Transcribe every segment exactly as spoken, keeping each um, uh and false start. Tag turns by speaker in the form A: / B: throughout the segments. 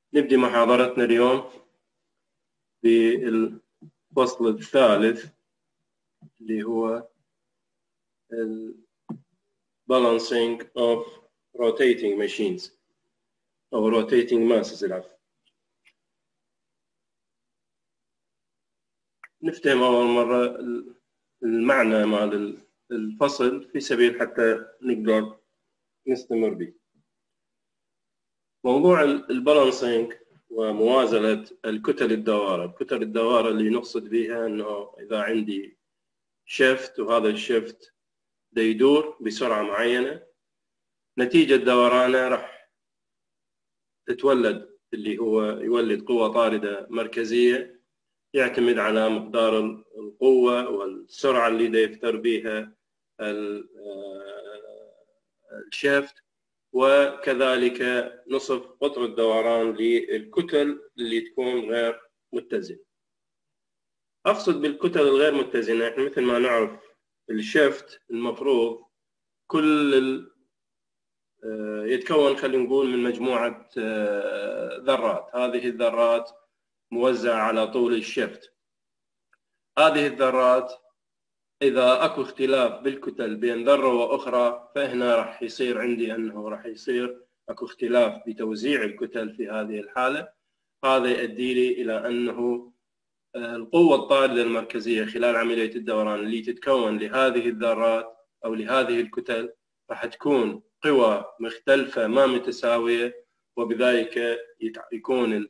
A: نبدي محاضرتنا اليوم بالفصل الثالث اللي هو ال Balancing of Rotating Machines أو Rotating Masses. العفو. نفتهم أول مرة المعنى مع الفصل في سبيل حتى نقدر نستمر به. موضوع البالانسينج وموازنة الكتل الدوارة. الكتل الدوارة اللي نقصد بها أنه إذا عندي شيفت وهذا الشيفت دا يدور بسرعة معينة، نتيجة دورانه راح تتولد اللي هو يولد قوة طاردة مركزية يعتمد على مقدار القوة والسرعة اللي دا يفتر بها الشيفت، وكذلك نصف قطر الدوران للكتل اللي تكون غير متزنة. أقصد بالكتل الغير متزنة، إحنا مثل ما نعرف الشيفت المفروض كل يتكون خلينا نقول من مجموعة ذرات. هذه الذرات موزعة على طول الشيفت. هذه الذرات إذا أكو اختلاف بالكتل بين ذرة وأخرى، فهنا راح يصير عندي أنه راح يصير أكو اختلاف بتوزيع الكتل في هذه الحالة. هذا يؤدي لي إلى أنه القوة الطاردة المركزية خلال عملية الدوران اللي تتكون لهذه الذرات أو لهذه الكتل راح تكون قوى مختلفة ما متساوية، وبذلك يكون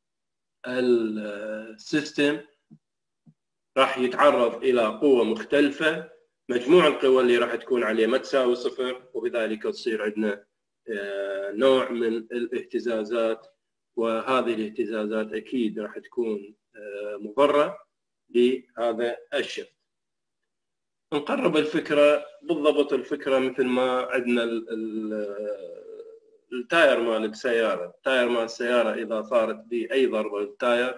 A: السيستم راح يتعرض إلى قوة مختلفة. مجموع القوى اللي راح تكون عليه ما تساوي صفر، وبذلك تصير عندنا نوع من الاهتزازات، وهذه الاهتزازات أكيد راح تكون مضرة لهذا الشيفت. نقرب الفكرة بالضبط. الفكرة مثل ما عندنا التاير مال السيارة. التاير مال السيارة إذا صارت بأي ضربة للتاير،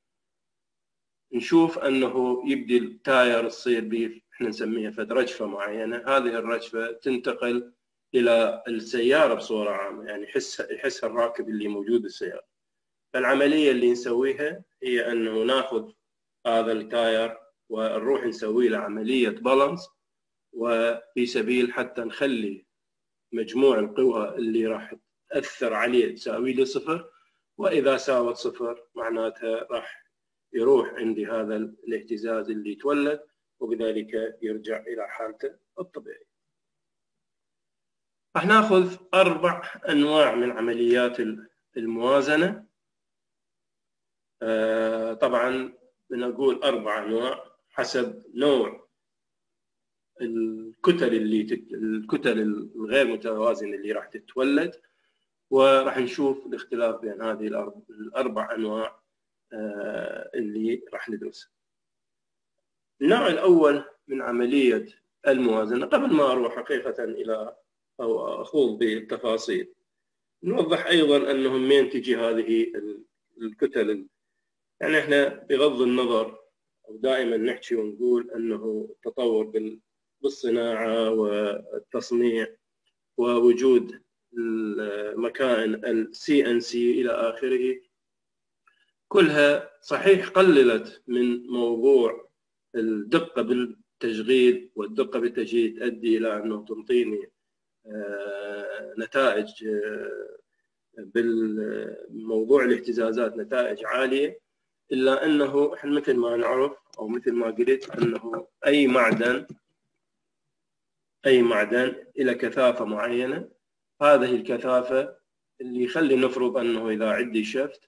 A: نشوف أنه يبدي التاير تصير به إحنا نسميها فد رجفة معينة. هذه الرجفة تنتقل إلى السيارة بصورة عامة، يعني يحس يحس الراكب اللي موجود بالسيارة. فالعملية اللي نسويها هي أنه ناخذ هذا التاير ونروح نسوي له عملية بالانس، وفي سبيل حتى نخلي مجموع القوى اللي راح تأثر عليه تساوي له صفر، وإذا ساوت صفر معناتها راح يروح عندي هذا الاهتزاز اللي يتولد، وبذلك يرجع إلى حالته الطبيعية. راح ناخذ أربع أنواع من عمليات الموازنة. آه طبعا بنقول أربع أنواع حسب نوع الكتل اللي تت... الكتل الغير متوازنة اللي راح تتولد، وراح نشوف الاختلاف بين هذه الأربع أنواع اللي راح ندرسها. النوع الأول من عملية الموازنة، قبل ما أروح حقيقة إلى أو أخوض بالتفاصيل، نوضح أيضا أنه من تجي هذه الكتل. يعني إحنا بغض النظر أو دائما نحكي ونقول أنه التطور بالصناعة والتصنيع ووجود المكائن ال سي إن سي إلى آخره، كلها صحيح قللت من موضوع الدقة بالتشغيل، والدقة بالتشغيل تؤدي إلى أنه تنطيني نتائج بالموضوع الاهتزازات نتائج عالية، إلا أنه إحنا مثل ما نعرف أو مثل ما قلت أنه أي معدن أي معدن إلى كثافة معينة. هذه الكثافة اللي يخلي نفرض أنه إذا عندي شفت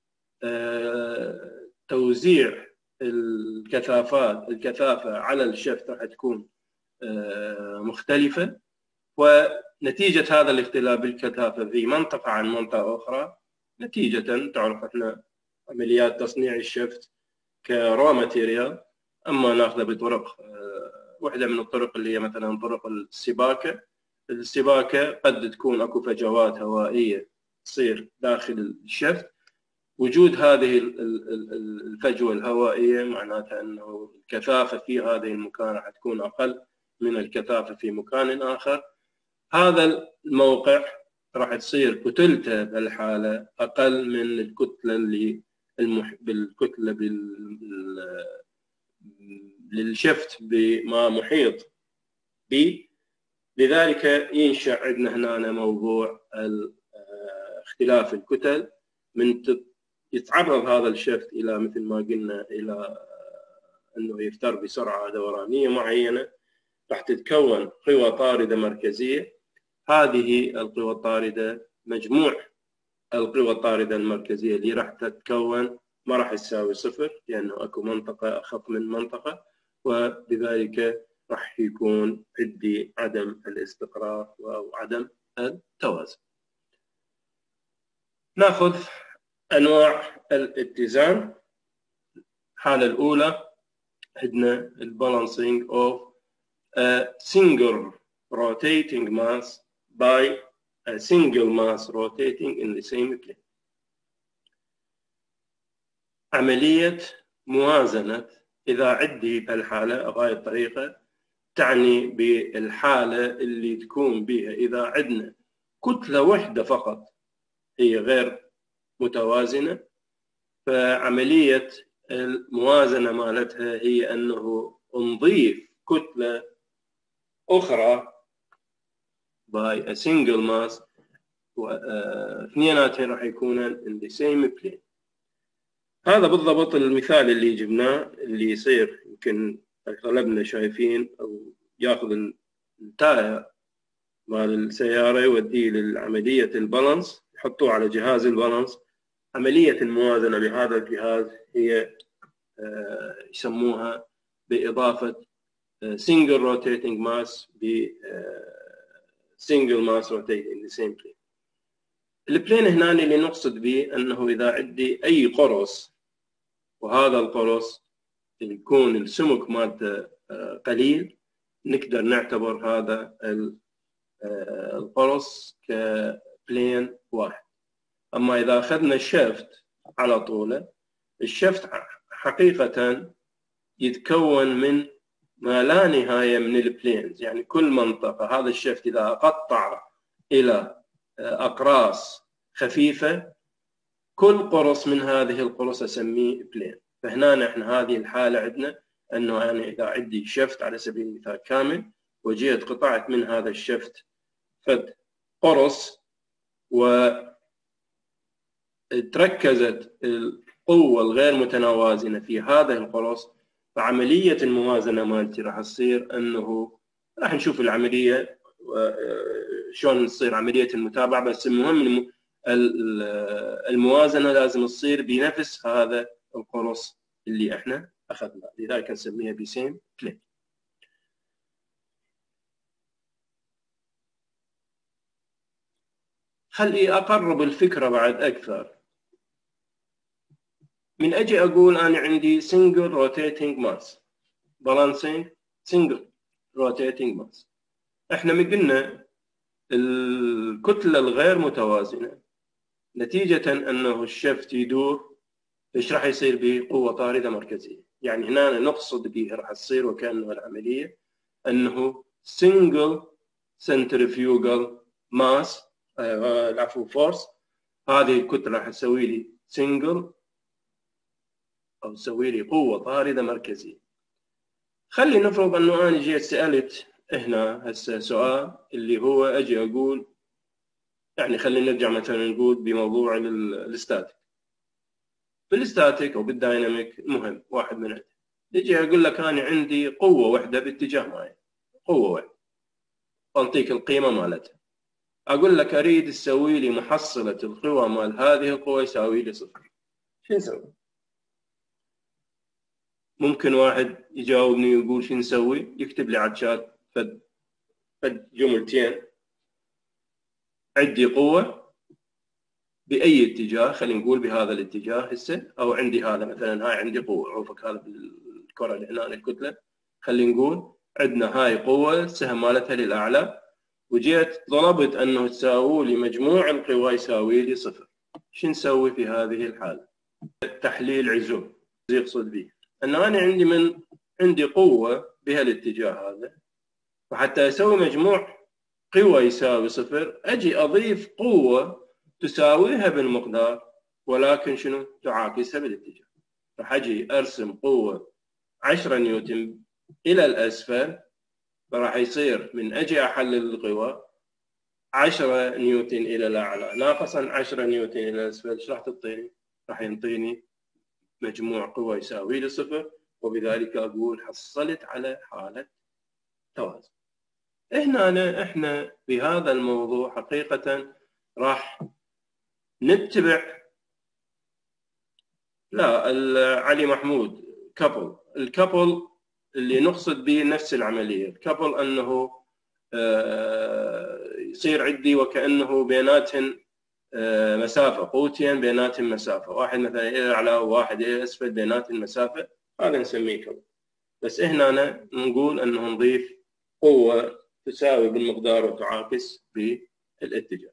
A: توزيع الكثافات الكثافة على الشفت راح تكون مختلفة، ونتيجة هذا الاختلاف بالكثافة في منطقة عن منطقة أخرى، نتيجة تعرف احنا عمليات تصنيع الشفت كرا ماتيريال، أما ناخذه بطرق واحدة من الطرق اللي هي مثلا طرق السباكة. السباكة قد تكون أكو فجوات هوائية تصير داخل الشفت. وجود هذه الفجوة الهوائية معناتها أنه الكثافة في هذه المكان راح تكون أقل من الكثافة في مكان آخر. هذا الموقع راح تصير كتلته بهالحالة أقل من الكتلة اللي المح... بالكتلة بال... للشفت بما محيط به. لذلك ينشأ عندنا هنا موضوع اختلاف الكتل. من يتعرض هذا الشفت إلى مثل ما قلنا إلى أنه يفتر بسرعة دورانية معينة، راح تتكون قوى طاردة مركزية. هذه القوى الطاردة مجموع القوى الطاردة المركزية اللي راح تتكون ما راح تساوي صفر، لأنه أكو منطقة أخف من منطقة، وبذلك راح يكون عندي عدم الاستقرار أو عدم التوازن. ناخذ أنواع الاتزان. الحالة الأولى عندنا البالانسينج of a single rotating mass by a single mass rotating in the same plane. عملية موازنة. إذا عندي بهالحالة بهاي الطريقة تعني بالحالة اللي تكون بها إذا عندنا كتلة واحدة فقط هي غير متوازنة، فعملية الموازنة مالتها هي أنه نضيف كتلة أخرى by a single mass واثنيناتهم راح يكونن in the same plane. هذا بالضبط المثال اللي جبناه اللي يصير يمكن اغلبنا شايفين، او ياخذ التاير مال السياره يوديه لعمليه البالانس، يحطوه على جهاز البالانس. عمليه الموازنه بهذا الجهاز هي يسموها باضافه single rotating mass ب single mass rotating in the same plane. البلين هنا اللي نقصد به انه اذا عندي اي قرص وهذا القرص يكون السمك مالته قليل، نقدر نعتبر هذا القرص كبلين واحد. اما اذا اخذنا الشفت على طوله، الشفت حقيقة يتكون من ما لا نهاية من البلينز، يعني كل منطقة هذا الشفت إذا أقطع إلى أقراص خفيفة، كل قرص من هذه القرص أسميه بلين. فهنا احنا هذه الحالة عندنا أنه أنا إذا عندي شفت على سبيل المثال كامل وجيت قطعت من هذا الشفت فد قرص وتركزت القوة الغير متناوزنة في هذا القرص، فعملية الموازنة مالتي راح تصير أنه راح نشوف العملية شلون تصير عملية المتابعة. بس المهم الموازنة لازم تصير بنفس هذا القرص اللي احنا أخذناه، لذلك نسميها بسيم بلين. خلي أقرب الفكرة بعد أكثر. من أجي أقول أنا عندي single rotating mass balancing single rotating mass، احنا ما قلنا الكتلة الغير متوازنة نتيجة أنه الشفت يدور، إيش راح يصير به؟ قوة طاردة مركزية. يعني هنا نقصد به راح تصير وكأنه العملية أنه single centrifugal mass العفو force، هذه الكتلة راح تسوي لي single أو تسوي لي قوة طاردة مركزية. خلي نفرض أنه أنا جيت سألت هنا هسه سؤال اللي هو أجي أقول، يعني خلينا نرجع مثلا نقول بموضوع الستاتيك. بالستاتيك أو بالدايناميك المهم واحد من عندي، يجي أقول لك أنا عندي قوة واحدة باتجاه معين، قوة واحدة أعطيك القيمة مالتها، أقول لك أريد تسوي لي محصلة القوى مال هذه القوة يساوي لي صفر، شو نسوي؟ ممكن واحد يجاوبني ويقول شو نسوي؟ يكتب لي على الشات فد فد جملتين، عندي قوة بأي اتجاه، خلينا نقول بهذا الاتجاه هسه، أو عندي هذا مثلا، هاي عندي قوة، عوفك هذا بالكرة اللي هنا الكتلة، خلينا نقول عندنا هاي قوة السهم مالتها للأعلى، وجيت طلبت أنه تساوي لي مجموع القوى يساوي لي صفر. شو نسوي في هذه الحالة؟ تحليل عزوم يقصد به أنه أنا عندي من عندي قوة بهالاتجاه هذا، وحتى أسوي مجموع قوة يساوي صفر، أجي أضيف قوة تساويها بالمقدار ولكن شنو؟ تعاكسها بالاتجاه. راح أجي أرسم قوة عشرة نيوتن إلى الأسفل، فراح يصير من أجي أحلل القوى عشرة نيوتن إلى الأعلى ناقصا عشرة نيوتن إلى الأسفل، إيش راح تعطيني؟ راح ينطيني مجموع قوى يساوي لي صفر، وبذلك أقول حصلت على حالة توازن. هنا احنا بهذا الموضوع حقيقة راح نتبع لا علي محمود كابل. الكابل اللي نقصد به نفس العملية. الكابل أنه يصير عندي وكأنه بيناتهن مسافة، قوتين بيناتهن مسافة، واحد مثلا إلى الأعلى وواحد إلى الأسفل بيناتهن مسافة، هذا نسميه كابل. بس هنا نقول أنه نضيف قوة تساوي بالمقدار وتعاكس بالاتجاه.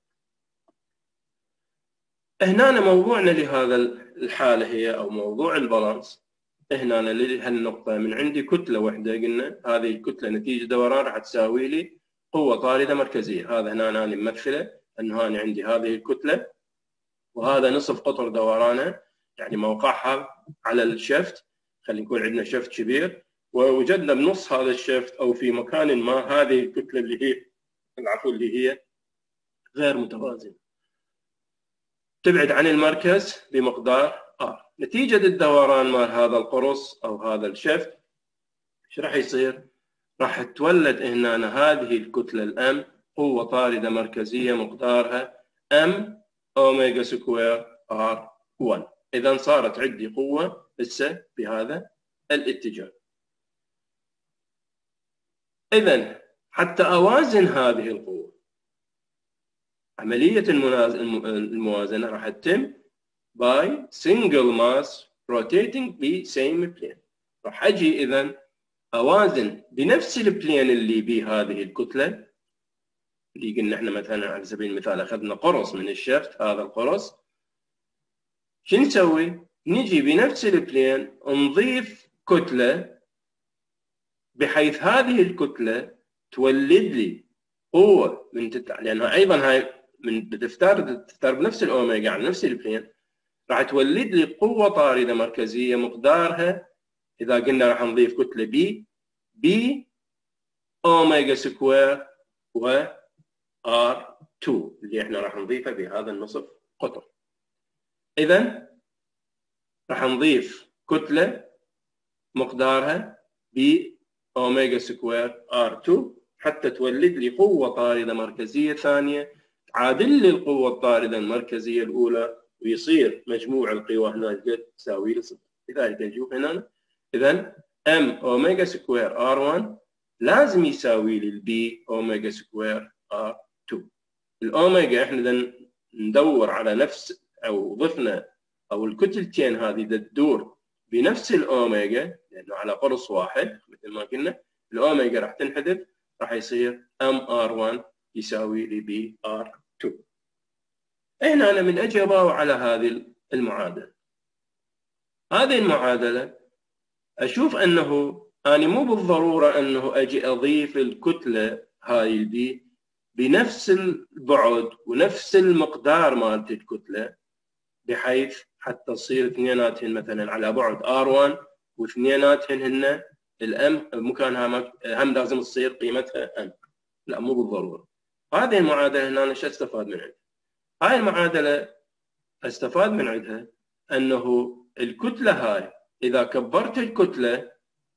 A: هنا موضوعنا لهذا الحالة هي أو موضوع البالانس. هنا لهالنقطة من عندي كتلة واحدة، قلنا هذه الكتلة نتيجة دوران راح تساوي لي قوة طاردة مركزية. هذا هنا أنا ممثلة أنه أنا عندي هذه الكتلة وهذا نصف قطر دورانها، يعني موقعها على الشفت. خلينا نقول عندنا شفت كبير ووجدنا بنص هذا الشفت أو في مكان ما هذه الكتلة اللي هي العفو اللي هي غير متوازنة، تبعد عن المركز بمقدار R. نتيجة الدوران مال هذا القرص أو هذا الشفت ايش راح يصير؟ راح تولد هنا هذه الكتلة الأم قوة طاردة مركزية مقدارها M أوميجا سكوير R واحد. إذا صارت عندي قوة هسه بهذا الاتجاه. إذا حتى أوازن هذه القوة، عملية الموازنة راح تتم by single mass rotating ب same plane. راح أجي إذا أوازن بنفس البلين اللي به هذه الكتلة اللي قلنا احنا مثلا على سبيل المثال أخذنا قرص من الشفت، هذا القرص شو نسوي؟ نجي بنفس البلين نضيف كتلة بحيث هذه الكتلة تولد لي قوة من تتع... لأنها أيضا هاي من بتفترض تفترض بنفس الأوميجا على نفس البلين، راح تولد لي قوة طاردة مركزية مقدارها إذا قلنا راح نضيف كتلة بي بي أوميجا سكوير و آر اثنين اللي احنا راح نضيفها بهذا النصف قطر. إذا راح نضيف كتلة مقدارها بي أوميجا سكوير آر اثنين حتى تولد لي قوة طاردة مركزية ثانية تعادل لي القوة الطاردة المركزية الأولى، ويصير مجموع القوى هنا تساوي لي صفر. لذلك نشوف هنا إذا M أوميجا سكوير آر واحد لازم يساوي لي البي أوميجا سكوير آر اثنين. الأوميجا احنا ندور على نفس أو ضفنا أو الكتلتين هذه تدور بنفس الأوميجا لأنه على قرص واحد مثل ما قلنا. الأوميجا راح تنحذف، راح يصير M آر واحد يساوي لي بي آر اثنين. هنا أنا من أجي أضاوع على هذه المعادلة، هذه المعادلة أشوف أنه أنا مو بالضرورة أنه أجي أضيف الكتلة هاي البي بنفس البعد ونفس المقدار مالت الكتلة بحيث حتى تصير اثنيناتهن مثلا على بعد آر واحد واثنيناتهن هن الام مكانها هم لازم تصير قيمتها ام. لا مو بالضرورة. هذه المعادلة هنا أنا شو استفاد من عندها؟ هاي المعادلة استفاد من عندها أنه الكتلة هاي إذا كبرت الكتلة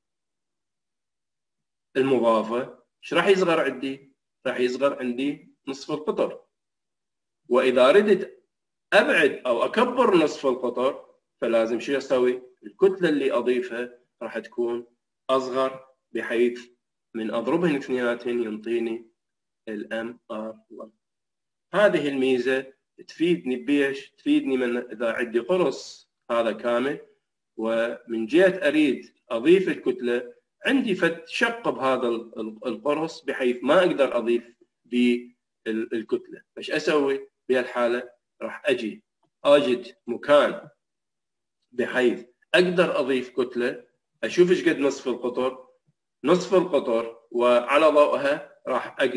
A: المضافة ايش راح يصغر عندي؟ راح يصغر عندي نصف القطر. وإذا ردت أبعد أو أكبر نصف القطر فلازم شو أسوي؟ الكتلة اللي أضيفها راح تكون أصغر بحيث من أضربهن اثنيناتهن ينطيني الام ار واحد. هذه الميزة تفيدني بيش؟ تفيدني من إذا عندي قرص هذا كامل ومن جهة أريد أضيف الكتلة عندي فد شق بهذا القرص بحيث ما أقدر أضيف بالكتلة. فايش أسوي بهالحالة؟ راح أجي أجد مكان بحيث أقدر أضيف كتلة، أشوف إيش قد نصف القطر، نصف القطر، وعلى ضوءها راح أقدر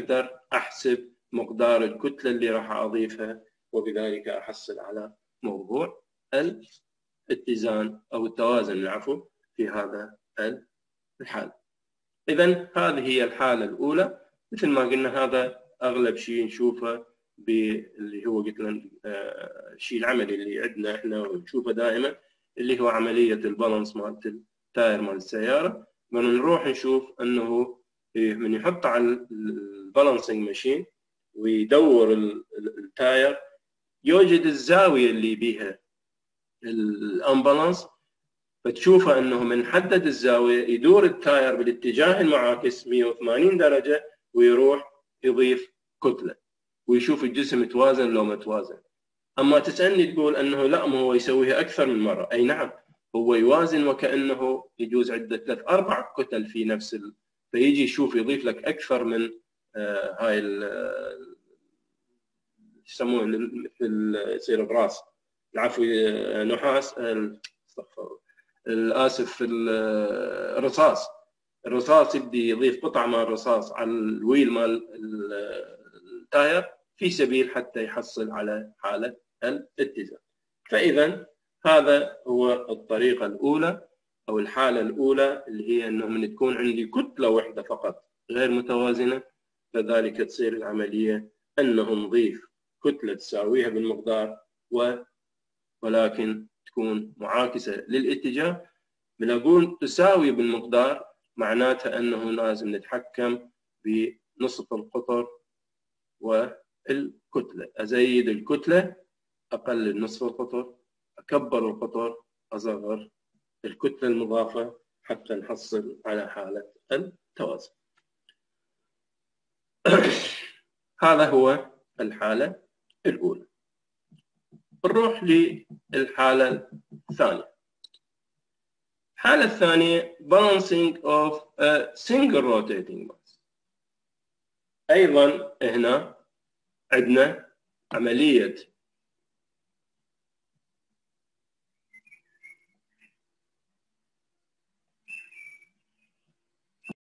A: أحسب مقدار الكتلة اللي راح أضيفها، وبذلك أحصل على موضوع الاتزان أو التوازن العفو في هذا الحال. إذن هذه هي الحالة الأولى. مثل ما قلنا هذا أغلب شيء نشوفه باللي هو قلنا الشيء العملي اللي عندنا إحنا ونشوفه دائما، اللي هو عملية البالانس مالت التاير مال السيارة. بنروح نشوف أنه من يحط على البالانسنج ماشين ويدور التاير يوجد الزاوية اللي بيها الأمبالانس، فتشوفه أنه من حدد الزاوية يدور التاير بالاتجاه المعاكس مئة وثمانين درجة ويروح يضيف كتلة ويشوف الجسم متوازن لو متوازن. أما تسألني تقول أنه لا، ما هو يسويها أكثر من مرة. أي نعم، هو يوازن وكأنه يجوز عدة ثلاث أربع كتل في نفس ال... فيجي يشوف يضيف لك أكثر من آه هاي ال يسموه مثل يصير براس العفو نحاس استغفر الآسف الرصاص الرصاص يبدي يضيف قطعة مال الرصاص على الويل مال التاير في سبيل حتى يحصل على حالة الاتزان. فإذا هذا هو الطريقة الأولى أو الحالة الأولى، اللي هي أنه من تكون عندي كتلة واحدة فقط غير متوازنة، فذلك تصير العملية أنه نضيف كتلة تساويها بالمقدار و ولكن تكون معاكسة للاتجاه. من أقول تساوي بالمقدار معناتها أنه لازم نتحكم بنصف القطر والكتلة، أزيد الكتلة أقلل نصف القطر، أكبر القطر أصغر الكتلة المضافة حتى نحصل على حالة التوازن. هذا هو الحالة الأولى. نروح للحالة الثانية. الحالة الثانية balancing of a single rotating mass. أيضا هنا عندنا عملية